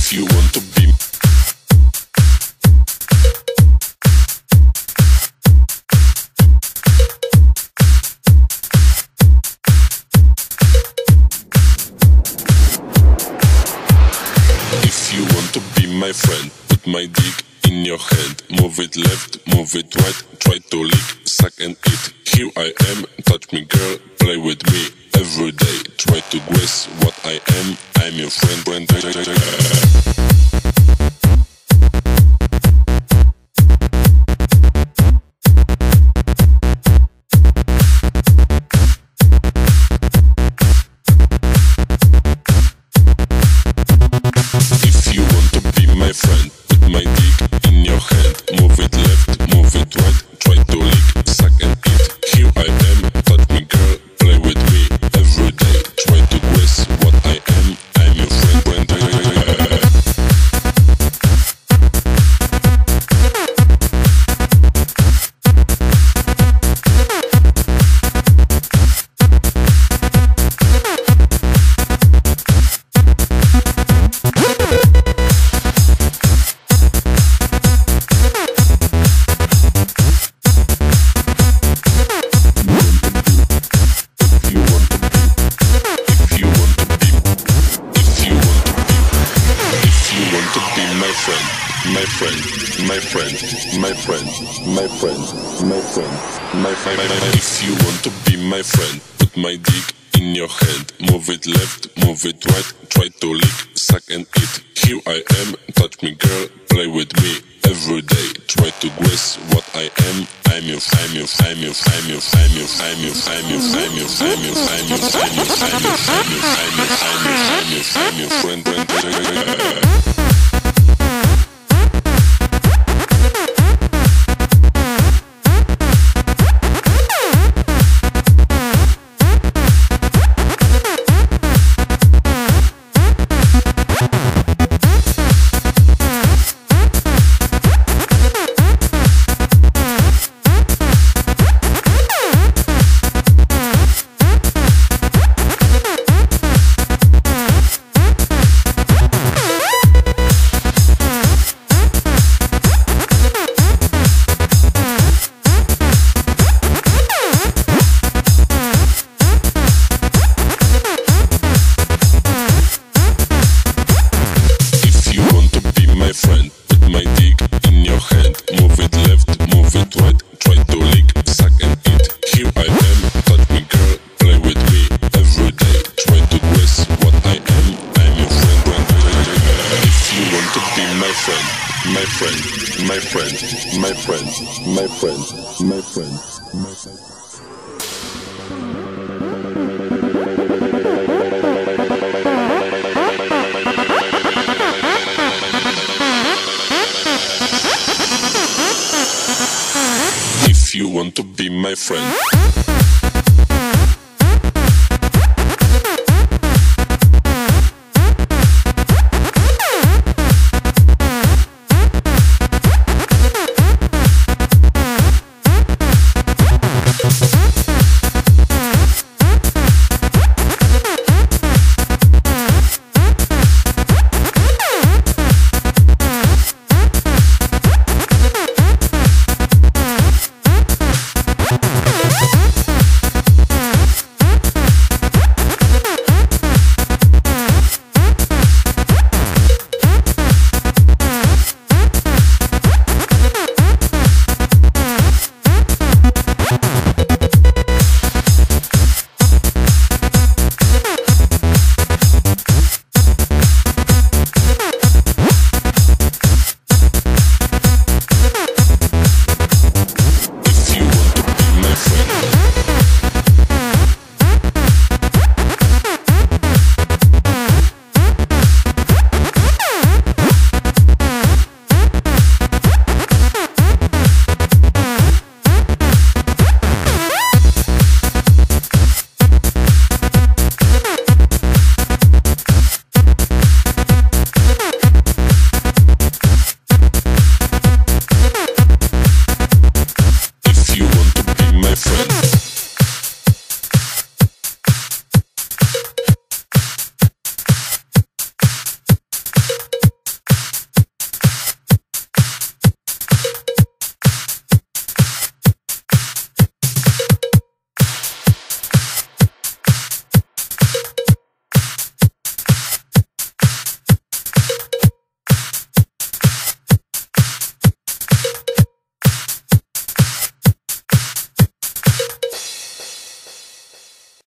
If you want to be If you want to be my friend, put my dick in your hand. Move it left, move it right, try to lick, suck and eat. Here I am, touch me girl, play with me every day. Try to guess what I am, I'm your friend. If you want to be my friend, put my dick in your hand. Move it left, move it right, try to lick, suck and eat. Here I am, touch me girl, play with me every day. Try to guess what I am, I'm your friend. My friend, my friend, my friend, my friend, my friend, my friend. If you want to be my friend, put my dick in your hand. Move it left, move it right, try to lick, suck and eat. Here I am, touch me girl, play with me every day. Try to guess what I am, I'm your friend. My friend, put my dick in your hand. Move it left, move it right, try to lick, suck and eat. Here I am, touch me girl, play with me every day. Try to guess what I am, I'm your friend. If you want to be my friend, my friend, my friend, my friend, my friend, my friend, my friend. If you want to be my friend.